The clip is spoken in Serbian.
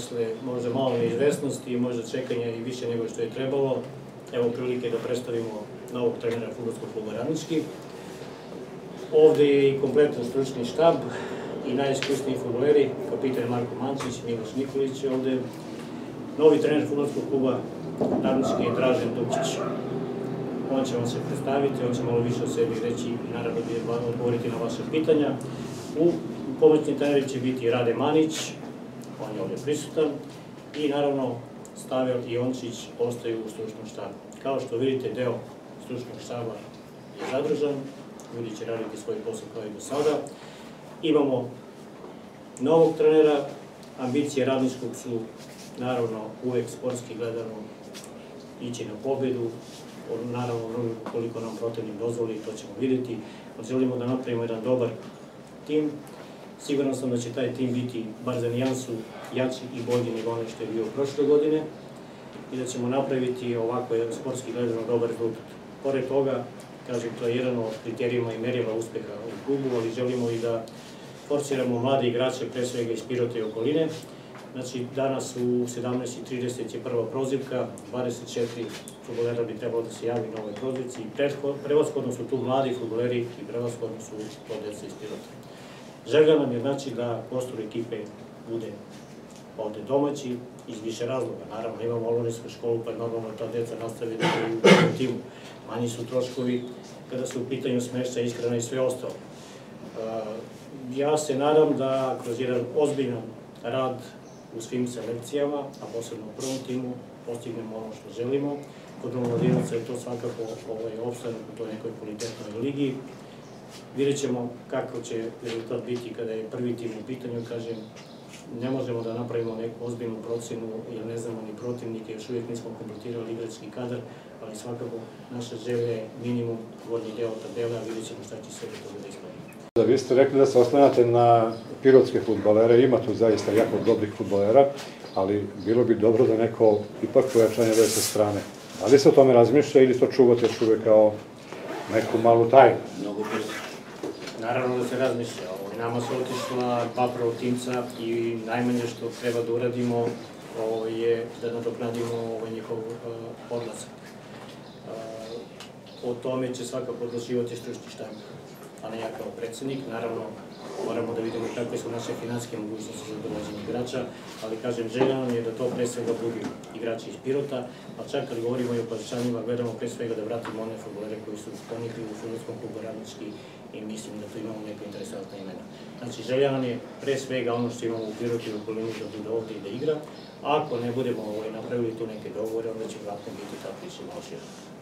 posle možda malo neizvesnosti i možda čekanja i više nego što je trebalo, evo prilike da predstavimo novog trenera Fudbalskog kluba Radnički. Ovde je i kompletan stručni štab i najiskusniji fudbaleri, kapitan Marko Mančić, Miloš Nikolić je ovde. Novi trener Fudbalskog kluba Radnički je Dražen Dupčić. On će vam se predstaviti, on će malo više o sebi reći i naravno odgovoriti na vaše pitanja. Pomoćni treneri će biti Rade Manić, on je ovdje prisutan, i naravno Stavel i Ončić ostaju u stručnom štabu. Kao što vidite, deo stručnog štaba je zadržan, ljudi će raditi svoj posao kao i do sada. Imamo novog trenera, ambicije Radničkog su naravno uvek sportski gledano ići na pobedu, naravno koliko nam protivnik dozvoli, to ćemo vidjeti. Želimo da napravimo jedan dobar tim. Siguran sam da će taj tim biti bar za nijansu jači i bolji nego ono što je bio prošle godine i da ćemo napraviti ovako jedan sportski gledano dobar rezultat. Pored toga, kažem, to je jedan od kriterijuma i merila uspeha u klubu, ali želimo i da forsiramo mlade igrače, pre svega iz Pirota i okoline. Znači, danas u 17:30 je prva prozivka, 24 fudbalera bi trebalo da se javi na ovoj prozivci i prevashodno su tu mladi fudbaleri i prevashodno su to deca iz Pirota. Želja nam je znači da kostur ekipe bude ovde domaći iz više razloga. Naravno, imamo Oloninsku školu, pa je normalno ta deca nastavi da budu u timu. Manji su troškovi kada su u pitanju smešća, ishrana i sve ostalo. Ja se nadam da kroz jedan ozbiljan rad u svim selekcijama, a posebno u prvom timu, postignemo ono što želimo. Kod omladinaca je to svakako opstanak u toj nekoj kvalitetnoj ligi. Vidjet ćemo kako će rezultat biti kada je prvi tim u pitanju. Kažem, ne možemo da napravimo neku ozbiljnu procenu jer ne znamo ni protivnike, još uvijek nismo kompletirali igrački kadar, ali svakako naša želja je minimum gornji deo tabela, a vidjet ćemo šta će sve do toga da ispadne. Vi ste rekli da se oslanjate na pirotske fudbalere, ima tu zaista jako dobrih fudbalera, ali bilo bi dobro da neko ipak pojačanje ove sa strane. Da li se o tome razmišlja ili to čuvate još uvijek kao neku malu tajnu? Naravno da se razmišlja. Nama su otišla dva protivnika i najmanje što treba da uradimo je da nadoknadimo njihov odlazak. O tome će svakako odlučivati stručni štab, a ne ja kao predsednik. Naravno, moramo da vidimo kakve su naše finansijske mogućnosti za dovođenje igrača, ali kažem, želja nam je da to pre svega budu igrači iz Pirota, a čak kad govorimo i o povećanjima, gledamo pre svega da vratimo one fudbalere koji su ponikli u Fudbalskom klubu Radnički i mislim da tu imamo neka interesantna imena. Znači, želja nam je pre svega ono što imamo u Pirotu i u okolini da bude ovde i da igra, a ako ne budemo napravili tu neke dogovore, onda će vratno biti ta priča malo šira.